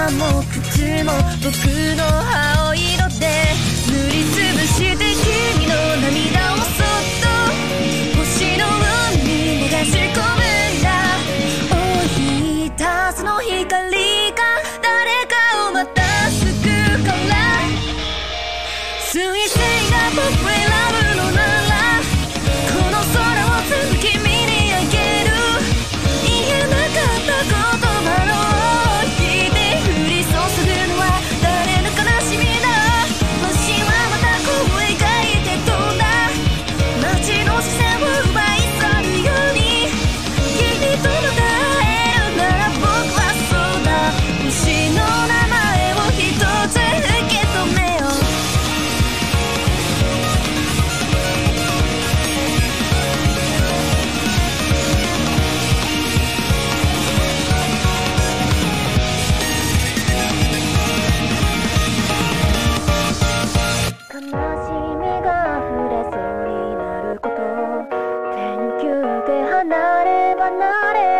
歯も口も僕の青色で塗りつぶして君の涙をそっと星の海に流し込むんだ。追い出すの光が誰かをまた救うから。彗星が僕へラブのならこの空を全部君にあげる。言えなかった言葉の引いて降り注ぐのは誰の悲しみだ。星はまたこう描いて飛んだ。街の視線を奪い去るように君とまた会えるなら僕はそうだ。星の名前を一つ受け止めよう。悲しみが溢れそうになること。天球で離れ離れ